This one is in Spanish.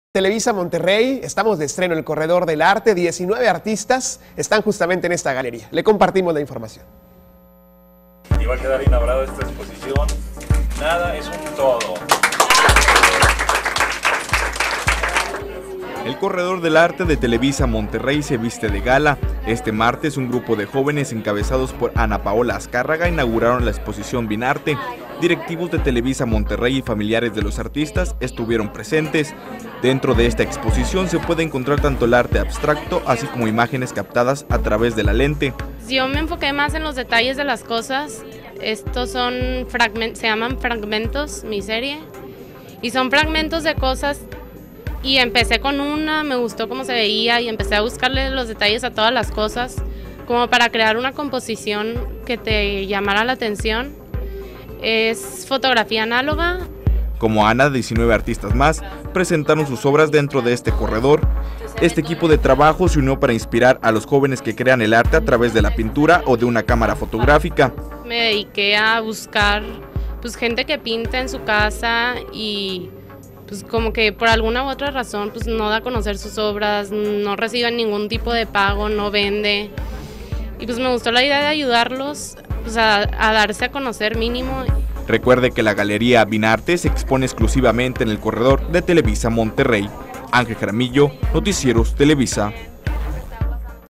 Televisa Monterrey, estamos de estreno en el Corredor del Arte, 19 artistas están justamente en esta galería. Le compartimos la información. Y va a quedar inaugurada esta exposición, Nada es un todo. El Corredor del Arte de Televisa Monterrey se viste de gala. Este martes, un grupo de jóvenes encabezados por Ana Paola Azcárraga inauguraron la exposición Binarte. Directivos de Televisa Monterrey y familiares de los artistas estuvieron presentes. Dentro de esta exposición se puede encontrar tanto el arte abstracto, así como imágenes captadas a través de la lente. Yo me enfoqué más en los detalles de las cosas. Estos son se llaman fragmentos, mi serie, y son fragmentos de cosas. Y empecé con una, me gustó cómo se veía y empecé a buscarle los detalles a todas las cosas, como para crear una composición que te llamara la atención. Es fotografía análoga. Como Ana, 19 artistas más presentaron sus obras dentro de este corredor. Este equipo de trabajo se unió para inspirar a los jóvenes que crean el arte a través de la pintura o de una cámara fotográfica. Me dediqué a buscar gente que pinta en su casa y como que por alguna u otra razón no da a conocer sus obras, no reciben ningún tipo de pago, no vende. Y me gustó la idea de ayudarlos a darse a conocer mínimo. Recuerde que la galería Binarte se expone exclusivamente en el Corredor de Televisa Monterrey. Ángel Jaramillo, Noticieros Televisa.